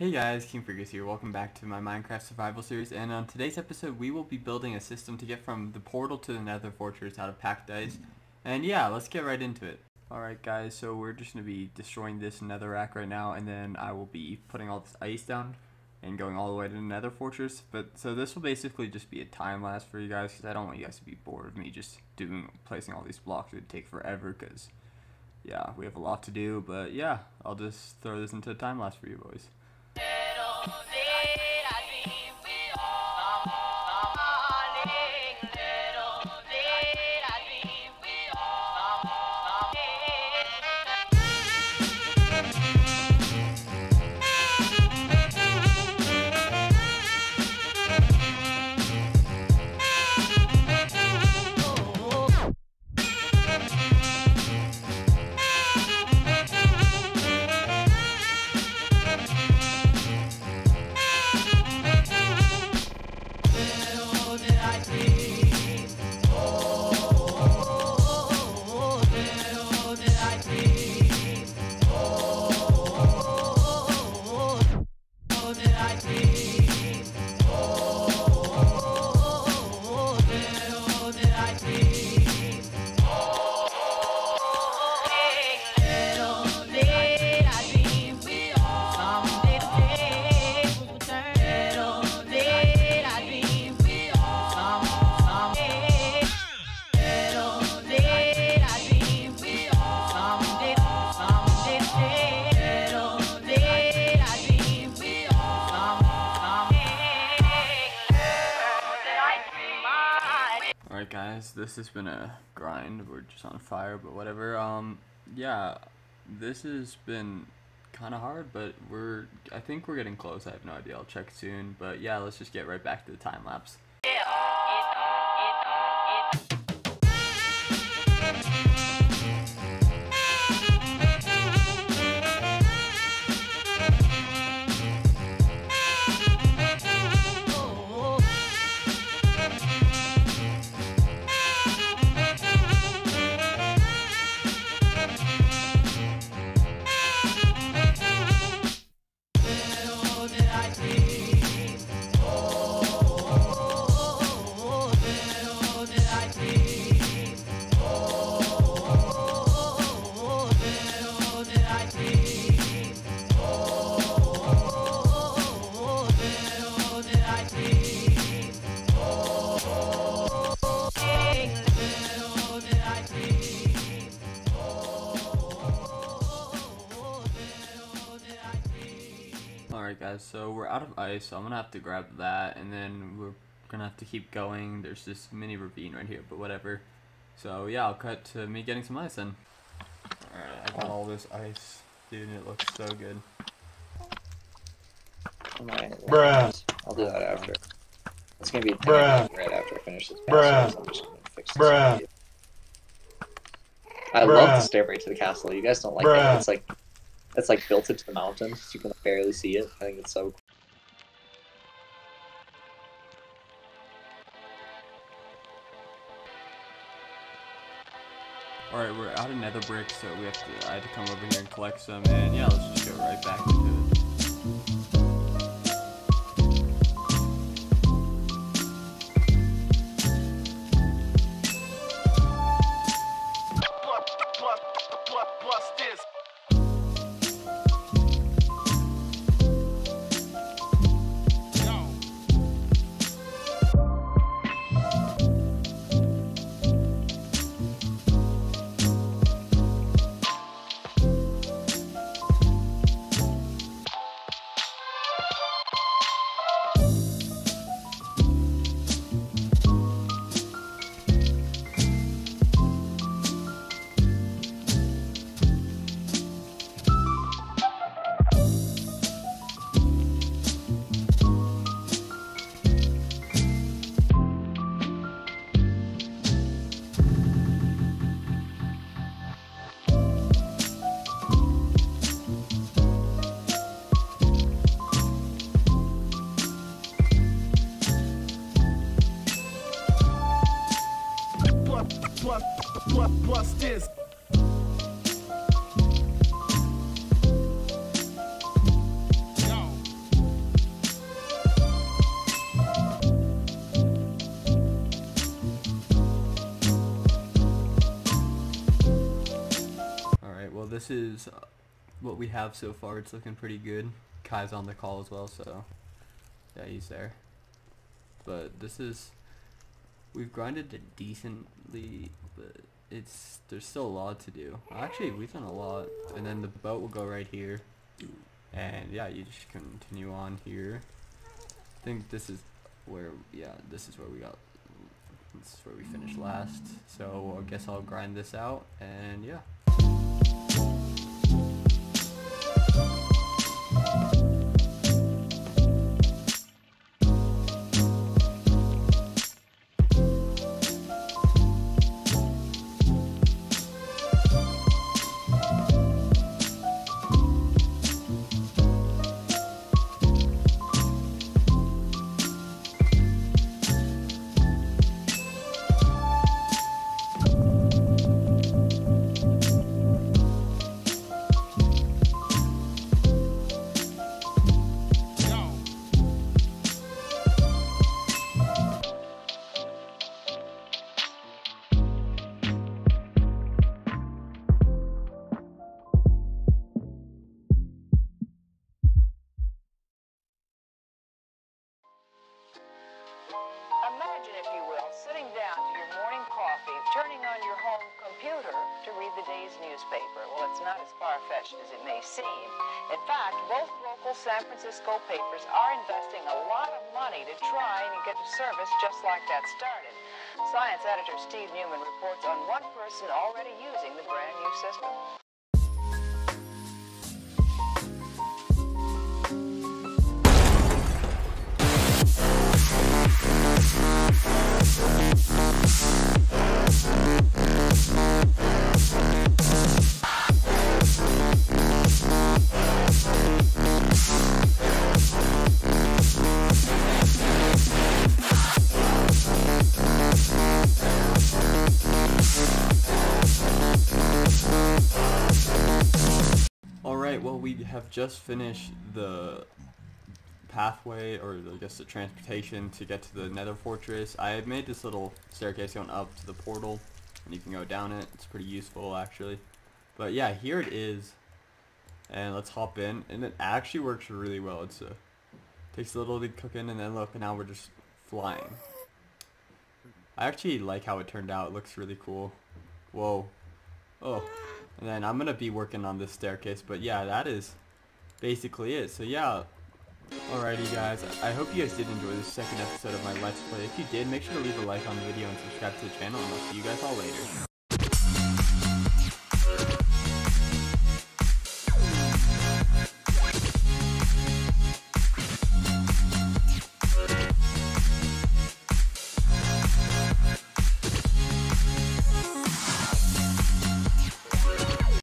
Hey guys, King Fergus here. Welcome back to my Minecraft survival series, and on today's episode we will be building a system to get from the portal to the nether fortress out of packed ice. And yeah, let's get right into it. Alright guys, so we're just going to be destroying this netherrack right now, and then I will be putting all this ice down and going all the way to the nether fortress. So this will basically just be a time lapse for you guys, because I don't want you guys to be bored of me just placing all these blocks. It would take forever, because yeah, we have a lot to do. But yeah, I'll just throw this into a time lapse for you boys. Alright guys, this has been a grind. We're just on fire, but whatever. Yeah, this has been kind of hard, but I think we're getting close. I have no idea. I'll check soon. But yeah, let's just get right back to the time lapse. Alright guys, so we're out of ice, so I'm gonna have to grab that, and then we're gonna have to keep going. There's this mini ravine right here, but whatever. So yeah, I'll cut to me getting some ice then. Alright, I got all this ice. Dude, it looks so good. Bruh. I'll do that after. It's gonna be a Bruh. right after I finish this Bruh. castle, so I'm just gonna fix this. Bruh. I Bruh. love the stairway to the castle. You guys don't like Bruh. it. It's like built into the mountain. So you can barely see it. I think it's so cool. Alright, we're out of nether brick, so I had to come over here and collect some, and yeah, let's just go right back into it. well, this is what we have so far. It's looking pretty good. Kai's on the call as well, so yeah, he's there. But this is, we've grinded it decently, but there's still a lot to do. Actually, we've done a lot. And then the boat will go right here, and yeah, you just continue on here. I think this is where, yeah, this is where we got, this is where we finished last. So I guess I'll grind this out, and yeah. Imagine, if you will, sitting down to your morning coffee, turning on your home computer to read the day's newspaper. Well, it's not as far-fetched as it may seem. In fact, both local San Francisco papers are investing a lot of money to try and get a service just like that started. Science editor Steve Newman reports on one person already using the brand new system. Alright, well, we have just finished the pathway, or I guess the transportation to get to the Nether Fortress. I had made this little staircase going up to the portal, and you can go down it. It's pretty useful, actually. But yeah, here it is, and let's hop in, and it actually works really well. It's takes a little to cook in, and then look, now we're just flying. I actually like how it turned out. It looks really cool. Whoa. Oh. And then I'm gonna be working on this staircase, but yeah, that is basically it. So yeah, alrighty guys, I hope you guys did enjoy this second episode of my Let's Play. If you did, make sure to leave a like on the video and subscribe to the channel, and I'll see you guys all later.